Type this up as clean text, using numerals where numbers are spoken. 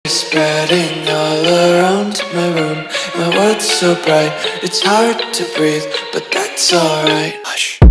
Spreading all around my room. My world's so bright, it's hard to breathe, but that's alright. Hush.